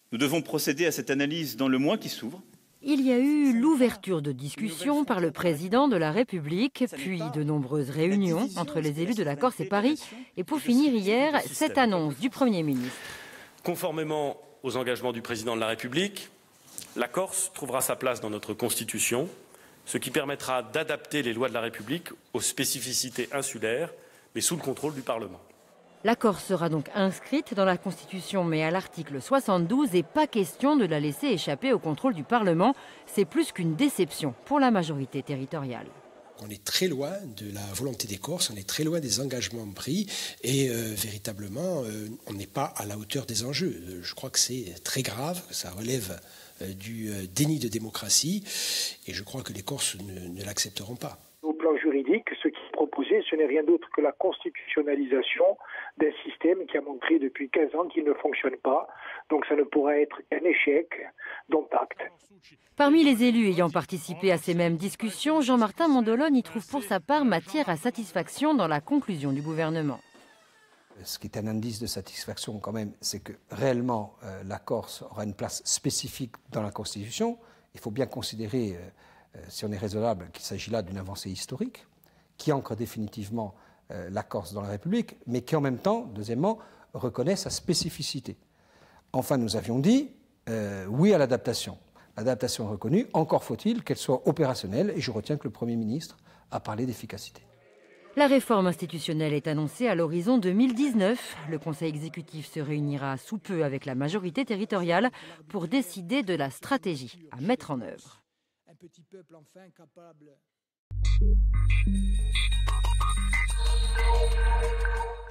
Nous devons procéder à cette analyse dans le mois qui s'ouvre. Il y a eu l'ouverture de discussions par le président de la République, puis de nombreuses réunions entre les élus de la Corse et Paris, et pour finir hier, cette annonce du Premier ministre. Conformément aux engagements du président de la République, la Corse trouvera sa place dans notre Constitution, ce qui permettra d'adapter les lois de la République aux spécificités insulaires, mais sous le contrôle du Parlement. La Corse sera donc inscrite dans la Constitution, mais à l'article 72, et pas question de la laisser échapper au contrôle du Parlement. C'est plus qu'une déception pour la majorité territoriale. On est très loin de la volonté des Corses, on est très loin des engagements pris et véritablement, on n'est pas à la hauteur des enjeux. Je crois que c'est très grave, ça relève du déni de démocratie et je crois que les Corses ne l'accepteront pas. Au plan juridique, ce qui est proposé, ce n'est rien d'autre que la constitutionnalisation d'un système qui a montré depuis 15 ans qu'il ne fonctionne pas. Donc ça ne pourra être qu'un échec dont acte. Parmi les élus ayant participé à ces mêmes discussions, Jean-Martin Mondolone y trouve pour sa part matière à satisfaction dans la conclusion du gouvernement. Ce qui est un indice de satisfaction quand même, c'est que réellement la Corse aura une place spécifique dans la Constitution. Il faut bien considérer, si on est raisonnable, qu'il s'agit là d'une avancée historique qui ancre définitivement la Corse dans la République, mais qui en même temps, deuxièmement, reconnaît sa spécificité. Enfin, nous avions dit oui à l'adaptation. L'adaptation est reconnue, encore faut-il qu'elle soit opérationnelle, et je retiens que le Premier ministre a parlé d'efficacité. La réforme institutionnelle est annoncée à l'horizon 2019. Le Conseil exécutif se réunira sous peu avec la majorité territoriale pour décider de la stratégie à mettre en œuvre. Un petit peuple enfin capable.